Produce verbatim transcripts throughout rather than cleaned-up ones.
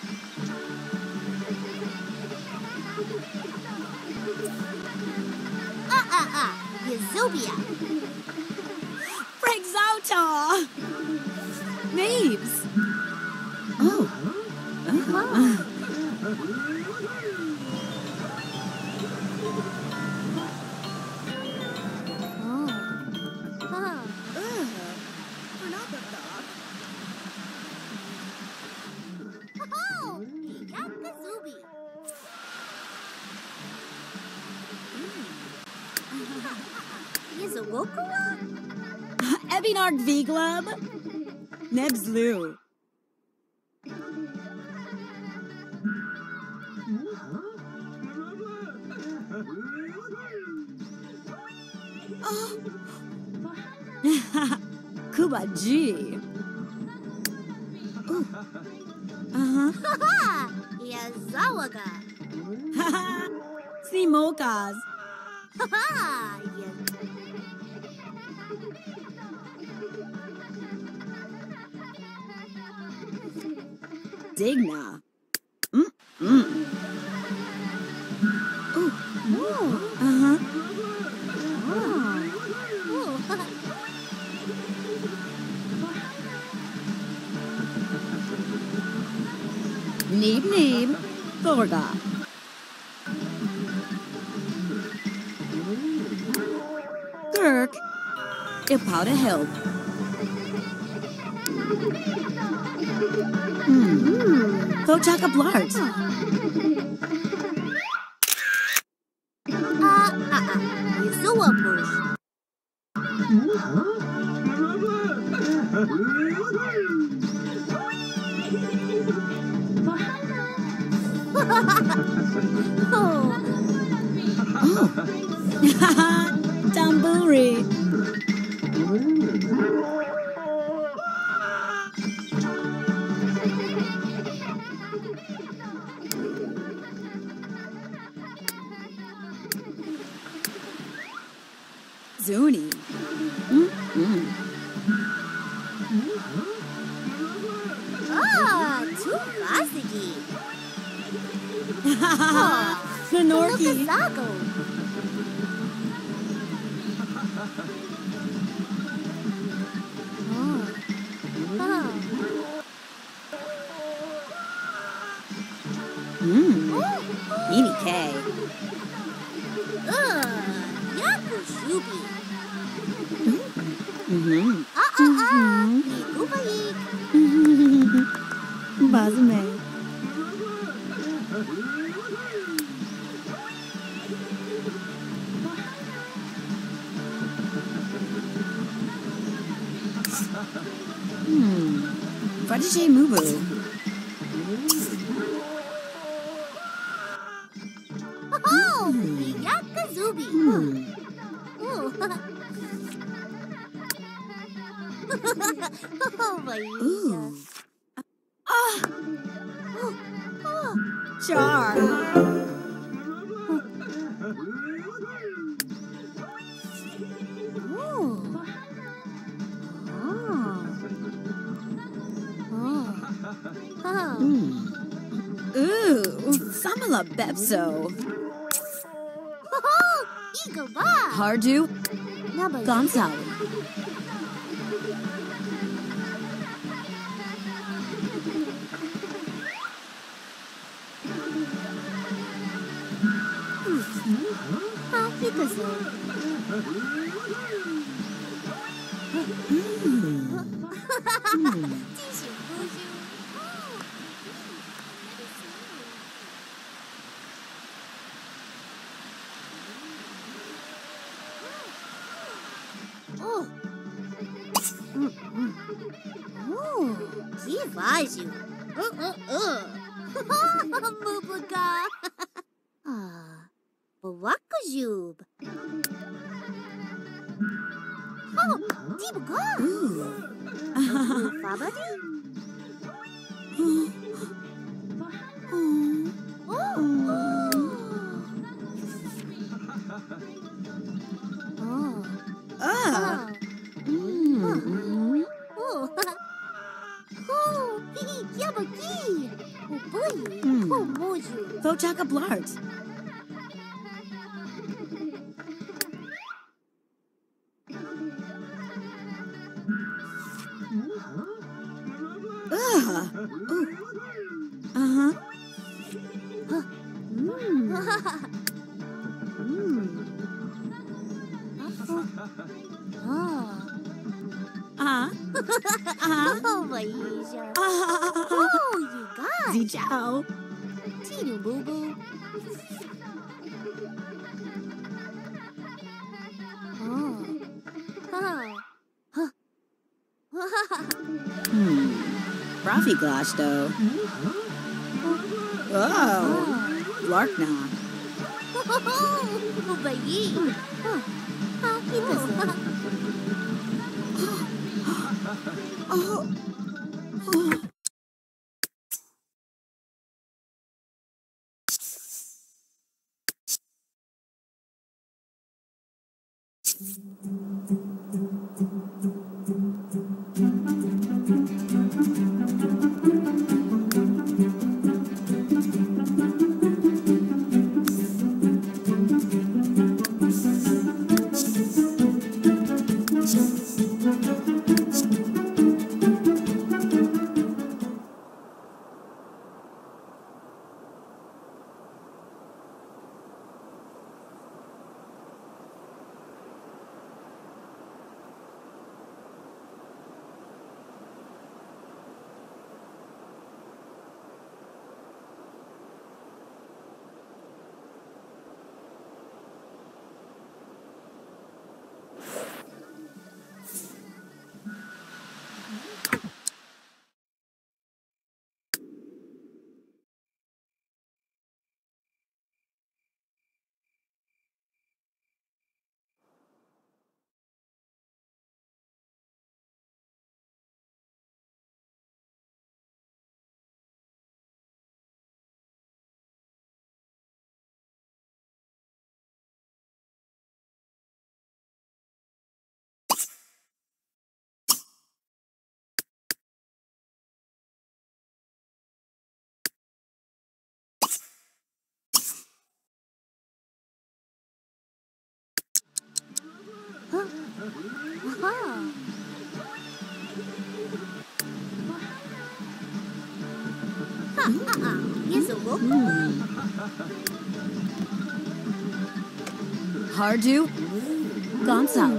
Ah, ah, ah. Yazubia. Frank Zautar! Names! Oh. Uh-huh. Ebinard V Glub? Nebs Lou. Oh. Kuba G. Ooh. Uh-huh. Yazawaga. Simokas. Ha Digna. Mm mm. Ooh. Uh-huh. Neeb Neeb. Thorga. Dirk. Ipauda help. Hmm. Thojaka Blart. Ah, ah, ah. Yazua Bush. Oh. Tamburi. Zuni. Mm-hmm. Ah, too classicy. Menorki. Zago. Mmm. Nini K. Ugh, Yakushubi. Mm-hmm. Ah, ah, ah. Igubayik. Bazume. Hmm. Prodigy Mubu. Oh, Yakazubi. Hmm. Ooh. Oh, my. Ooh. Ah. Oh, oh. Char. Mm. Ooh, Samala Bepso. Oh, Eagle Ba. Hardu Gonzalo. Ah, Pikachu. Oh. Oh, que vágil. Uh, uh, uh. Mubuga. Ah, Bawakajub. Oh, Dibuga. Fabadi. Oh. Oh. Ah. Mm. Oh. Oh, aqui. O boi. Hmm. O mojo. Fochaka blart. Ugh. Ooh. Uh-huh. Mm. Mm. Oh. Uh-huh. Uh-huh. Oh, Maisha. Uh-huh. Oh, you got Zi ciao. Tito Boo Boo. Oh. Oh. Hmm. Rafi glash though. Oh. Larkna. Oh, bayi. Oh. Ah, kita sa. Oh. Oh. Huh? Aha. Ha, uh-uh. Yes, a wolf. Hardu. Gonzalo.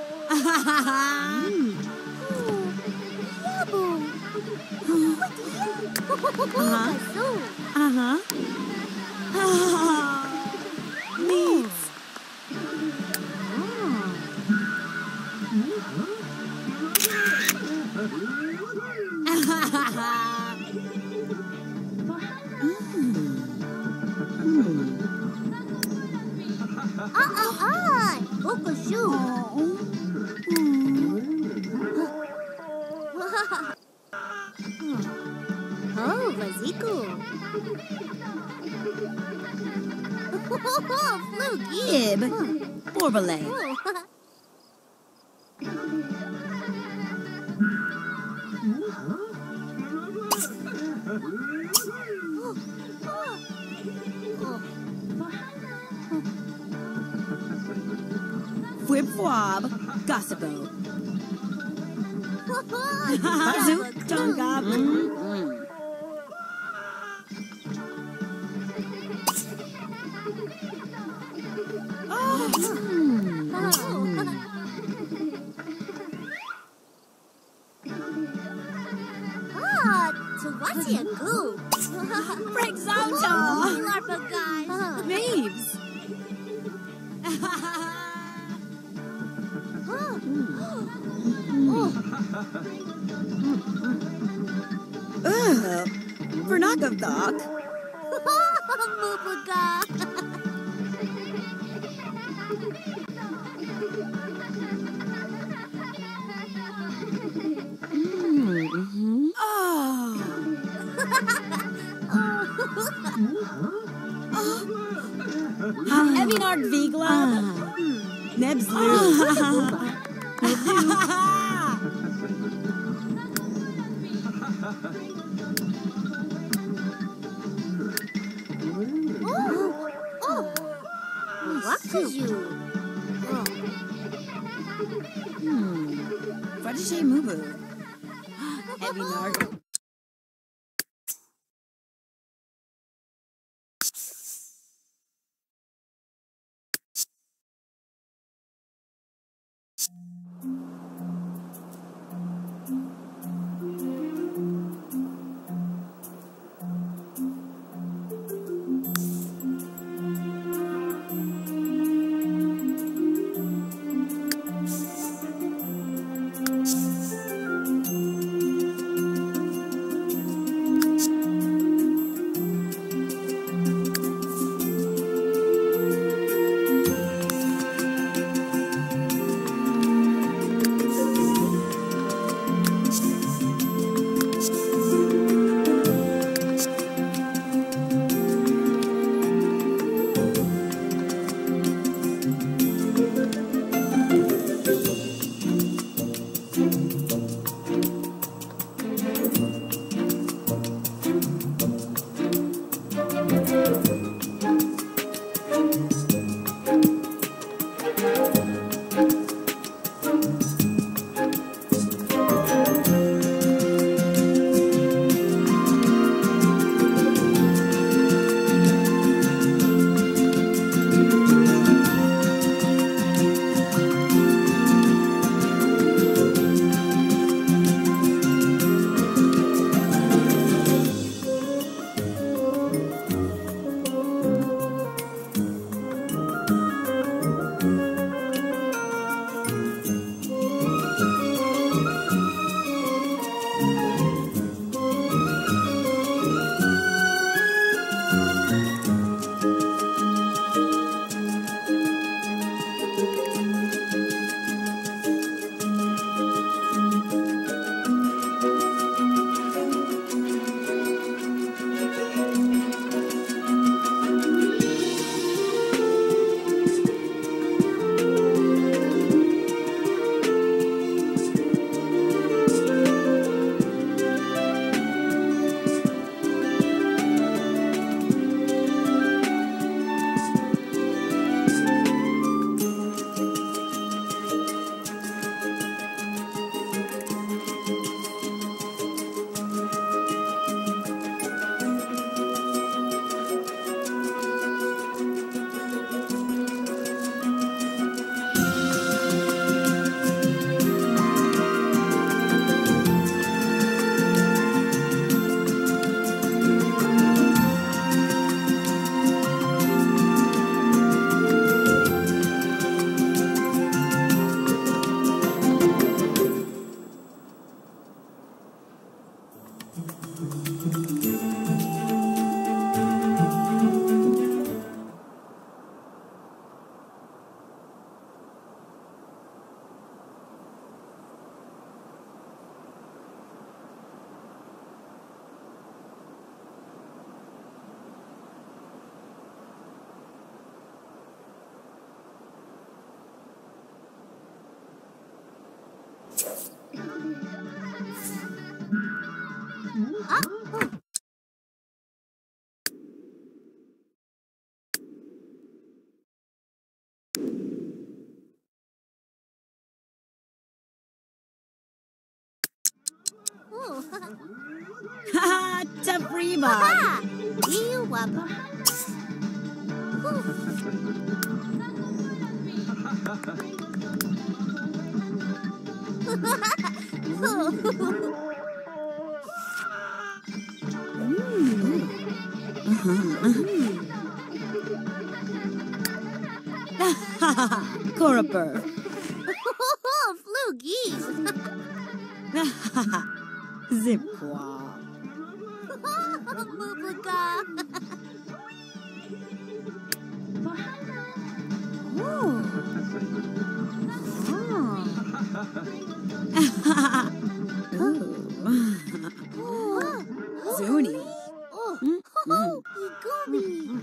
Yabo. Uh-huh. Uh-huh. Neat. Ah, ah, ah. Okoshu. Oh, Vaziko. Fluky. Ib. Borbale. Oh. Whip Wob. Gossipo. Hazu. Zook. Jongab. Ah, so what's your goo? Break Zoto. Larpa guys. Maves. Ugh. Vernakavdok. Mubuga. Mm-hmm. Oh. Evinard Vigla. Nebslu. Kuju. Oh. Hmm. Fadishay Mubu. Heavy Nargo. Oh. Ha! Tabriba! Ha! You wabba. Coraper. Flew geese. Zipquah. Mublika. Zuni. Oh, Mm, oh, Igumi.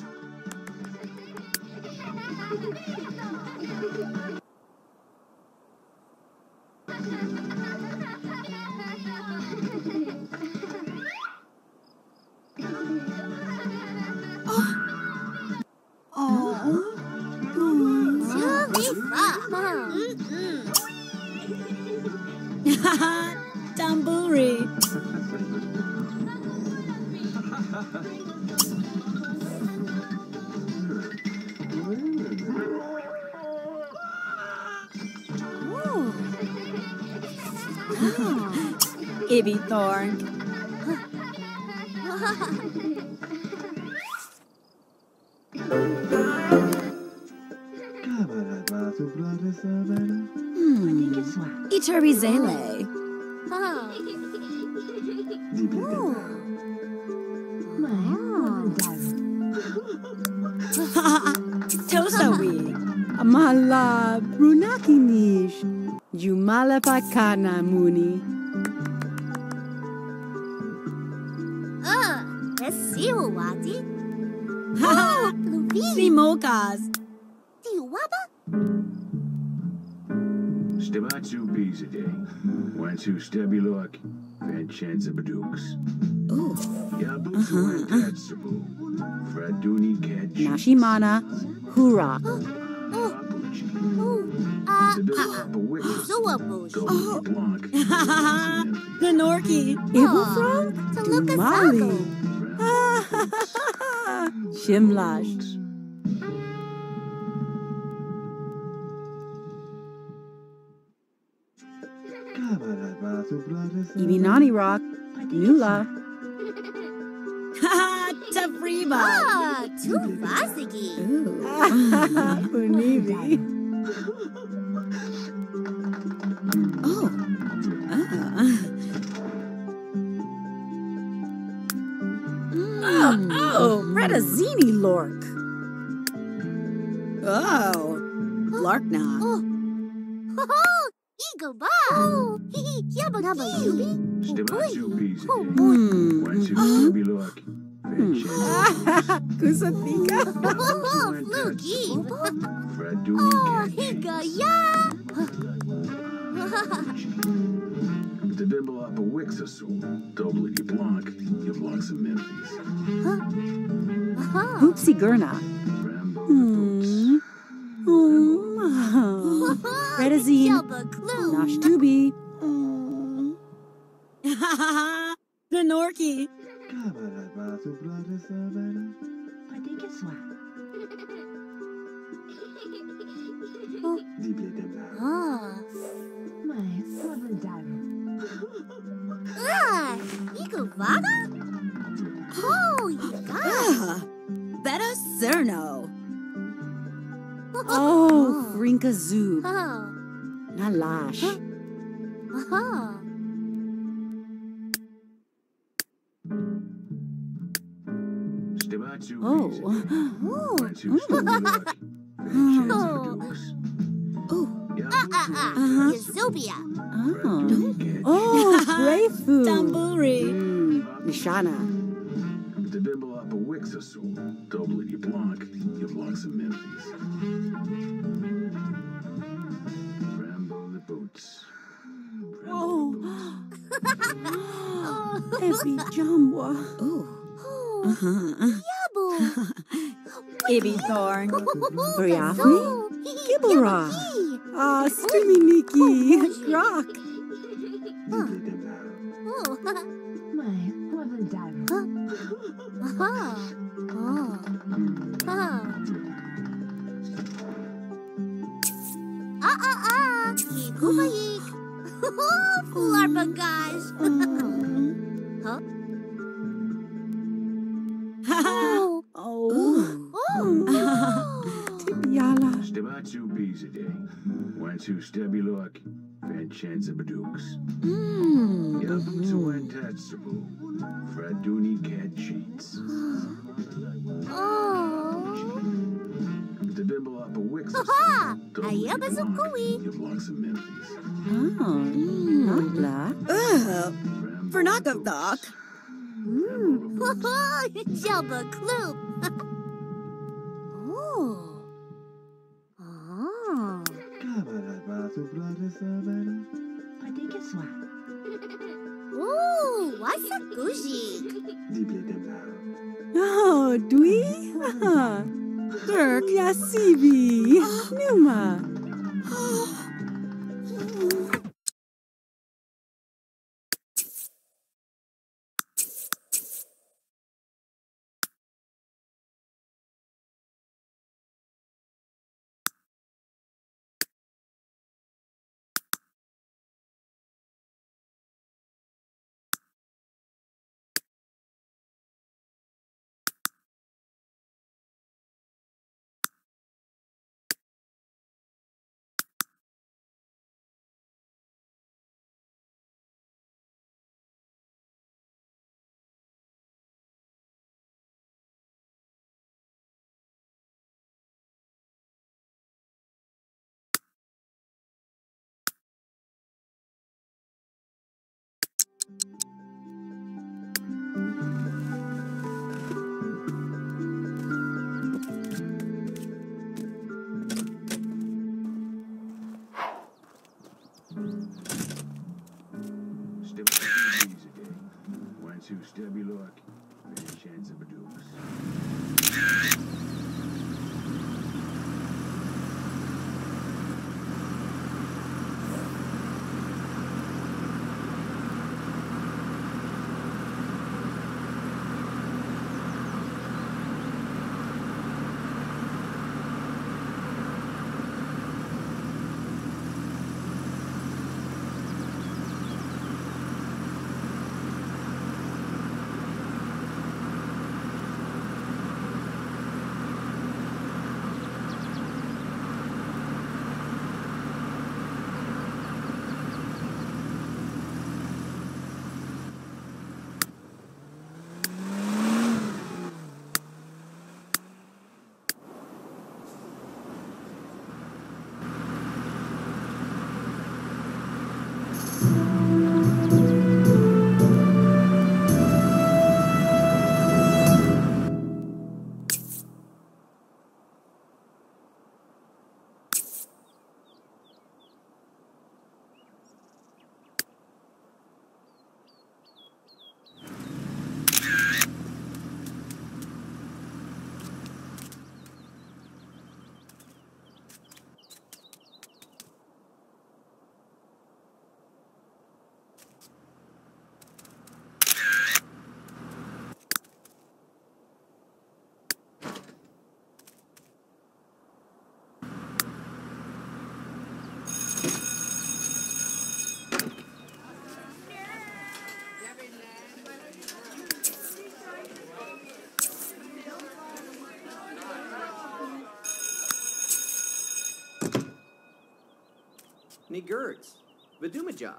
Oh. Ibby Thorn. Hmm. Iterizele. Tosawi. Amala Brunakinish. Jumala Pakana Muni. Uh, let's see what it. Simokas. Tiwaba? Stebatu bees a day. One two stebby look. Van chance of badooks. Ooh. Yabutu and Tatsabu. Fraduni cat cheese. Nashimana. Hurra. Uh, The Papa Wick. Zoabush. Gold Blanc. The Norky. Ibu from? Taluka Dumali. Sago. Shimlash. Ibinani Rock. Nula. Tafriba. Ah, Tufasigi. Univi. Oh. Ah. Oh, oh, Retazzini Lork. Oh, Larkna. Oh. Oh, Eagle Ba. Oh, hee Yabaki. Stebatu bees a day. Hmm. One two stebby look. Van chance of Kusatika. Oh, Fluky. Fraduni Oh, cat cheese. Higa Ya. The Bimble Upper Wicks are so. Double Blanc. You block some memories. Oopsie Gurna. Rambo Hmm. Oh. Retazzine. Yabba Clue. Nashtubi. The Norky. Ah. Ah, Eagle Vaga? Oh, you got it. Ah, Beta Cerno. Oh, Frinkazoo. Oh. Nalash. Aha. Stebatu Oh. bees a day. Oh. One two stebby look. Van chance of Oh. badooks. Oh. Ah, ah, ah. Uh-huh. Yazobia. Oh. Fraduni cat Oh, Brayfu. Tamburi. Mm, Nishana. The Bimble Upper Wicks are so. Double Blanc. You block some memories. Rambo the boots. Oh. Ebi Jambwa. Oh. Oh. Uh-huh. Yabu. Ibby Thorn. Briafni. Oh, Kibblera. Ah, Stiminiki. Grok. Oh. Aha. Oh. Ah. Ah, ah, ah. Yikubayik. Fular bagage. Huh? Oh. Oh. Oh. Tibiala. Stebatu bees a day. One two stebby look. Van chance of badooks. Mm. Yabutu and Tatsabu. Fraduni cat cheats. Oh. The Bimble Upper Wicks are Haha. so. Ayaba Zukui. You block some memories. Oh. Nagla. Ugh. Rambo For knock the of doc. boots. Rambo the boots. Jabba Kloop. Oh. Ah. Ooh, what's a gushik? Oh, Dwi? Dirk Yasibi. Numa. luck. Any chance of a deuce. Ni Gertz, Viduma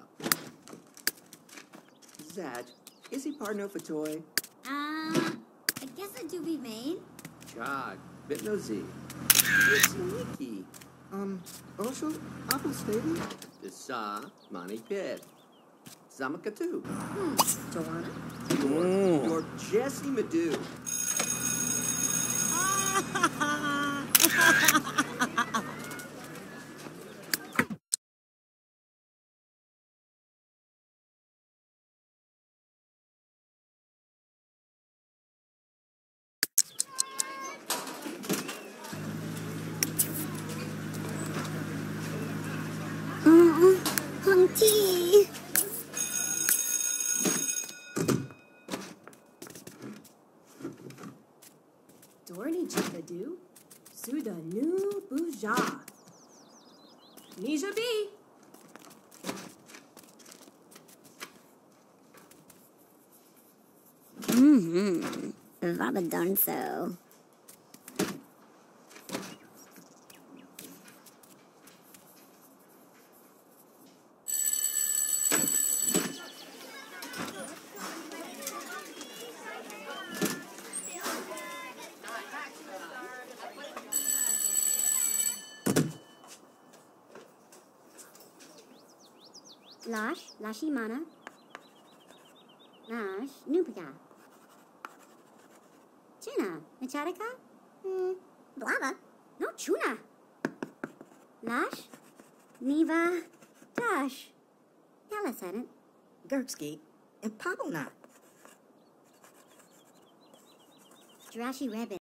Zat, is he partner for toy? Um, I guess I do be main. Chag, Bitno Z. It's Nikki. Um, also, Apple Stadium? Desa, Mani Pit. Zamakatu. Hmm, Joanna? You're, you're Jesse Madu. Uh, Hung tea. Dorni Chikadu, Suda Nu Buja. Nisha B. Mm-hmm. Vaba done so. Lash, Lashimana. Lash, Nupika. Chuna, Nacharika? Hmm, Blava. No, Chuna. Lash, Neva, Dash. Yalla said it. Gertsky and Pabonat. Drashy Rabbit.